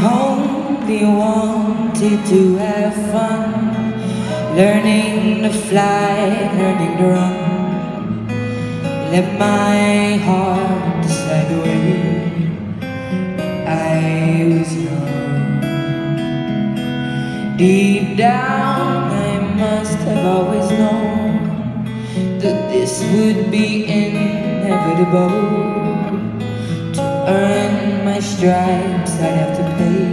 only wanted to have fun, learning to fly, learning to run. Let my heart decide the way. I was young. Deep down I must have always known that this would be inevitable. To earn my stripes I'd have to pay,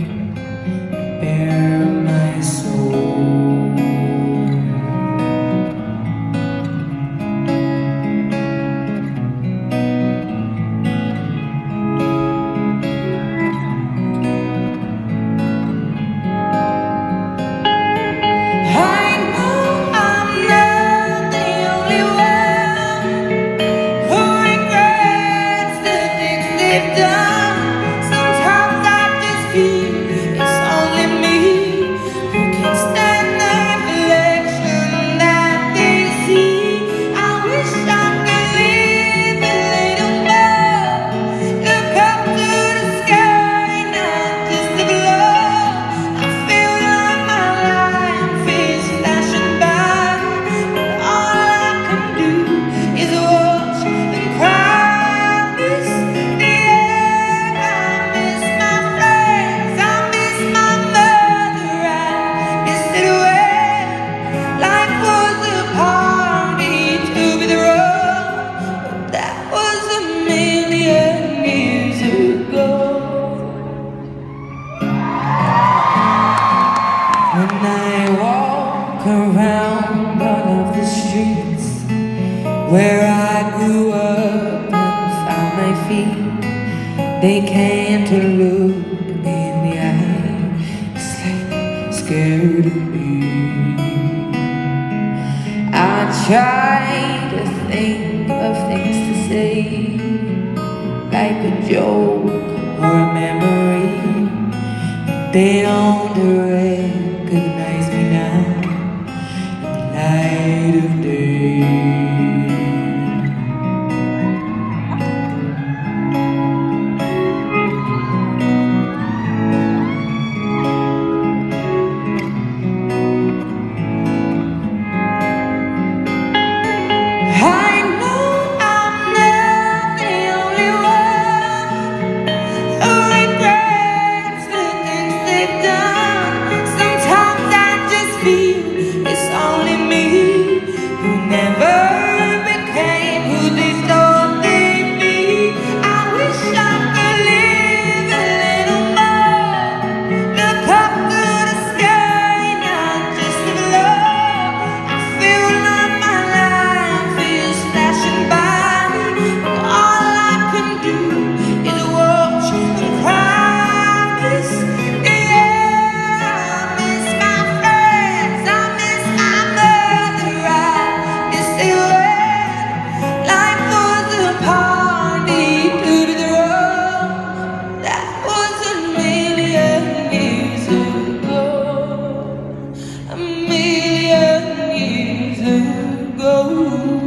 bare my soul. When I walk around all of the streets where I grew up and found my feet, they can't look me in the eye. It's like scared of me. I try to think of things to say, like a joke or a memory, but they don't recognize me now in the light of day. A million years ago.